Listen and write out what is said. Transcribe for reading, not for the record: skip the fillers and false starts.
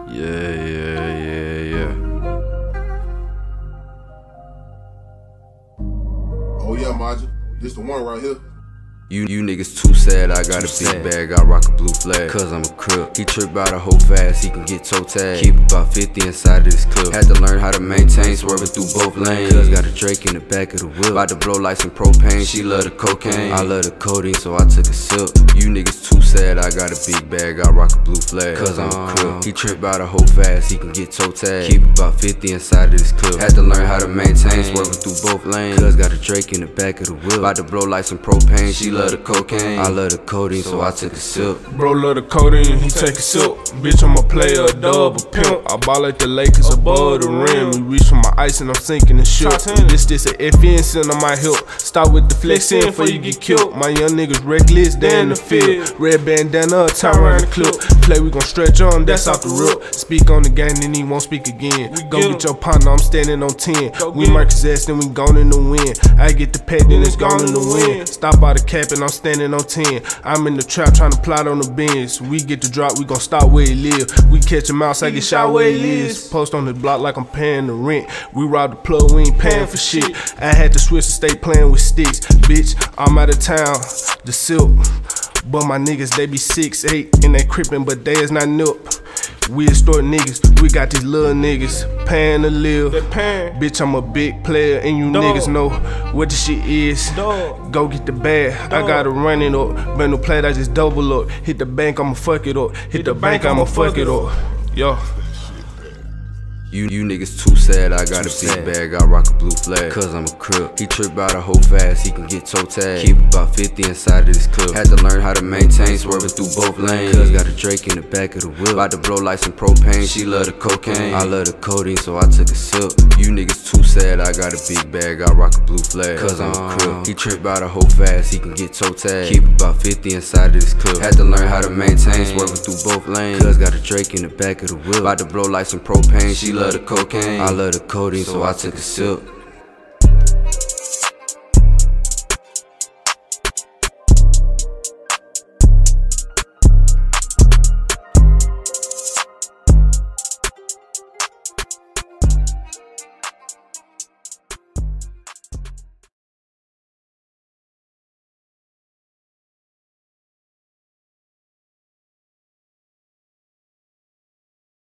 Yeah. Oh yeah, Maja, this the one right here. You niggas too sad, I got a big bag, I rock a blue flag, cause I'm a crip. He trip out a hoe fast, he can get toe tagged. Keep about 50 inside of this clip. Had to learn how to maintain, swerving through both lanes. Cuz got a Drake in the back of the whip. About to blow like some propane, she love the cocaine. I love the codeine, so I took a sip. You niggas too sad, I got a big bag, I rock a blue flag, cause I'm a crip. He trip out a hoe fast, he can get toe tagged. Keep about 50 inside of this clip. Had to learn how to maintain, swerving through both lanes. Cuz got a Drake in the back of the whip. About to blow like some propane, she love the cocaine. I love the codeine, so I took a sip. Bro love the codeine, he take a sip. Bitch, I'm a player, a dub, a pimp. I ball like the Lakers above the rim. We reach for my ice and I'm sinking the ship. This a FN sitting on my hip. Start with the flexing before you get killed. My young niggas reckless, they in the field. Red bandana, tie around the clip. Play, we gon' stretch on, that's off the rip. Speak on the game, then he won't speak again. Go get your partner, I'm standing on 10. We mark his ass, then we gone in the wind. I get the pet, then it's gone in the wind. Stop by the cap and I'm standing on 10. I'm in the trap trying to plot on the bins. We get the drop, we gon' stop where he live. We catch him out, I get shot where he lives. Post on the block like I'm paying the rent. We rob the plug, we ain't paying for shit. I had to switch to stay playing with sticks. Bitch, I'm out of town, the silk. But my niggas, they be 6'8", and they crippin', but they is not nip. We extort niggas, we got these little niggas paying to live. Bitch, I'm a big player, and you niggas know what the shit is. Go get the bag, I gotta run it up. Brand new plate, I just double up. Hit the bank, I'ma fuck it up. Hit the bank, I'ma fuck it up. Yo. You niggas too sad, I got a big bag, I rock a blue flag, cause I'm a crip. He trip out a hoe fast, he can get toe tagged. Keep about 50 inside of this clip. Had to learn how to maintain, swerving through both lanes. Cuz got a Drake in the back of the whip. About to blow like some propane, she love the cocaine. I love the codeine, so I took a sip. You niggas too sad, I got a big bag, I rock a blue flag, cause I'm a crip. He trip out a hoe fast, he can get toe tagged. Keep about 50 inside of this clip. Had to learn how to maintain, swerving through both lanes. Cuz got a Drake in the back of the whip. About to blow like some propane, she love the cocaine. I love the codeine, so I took a sip.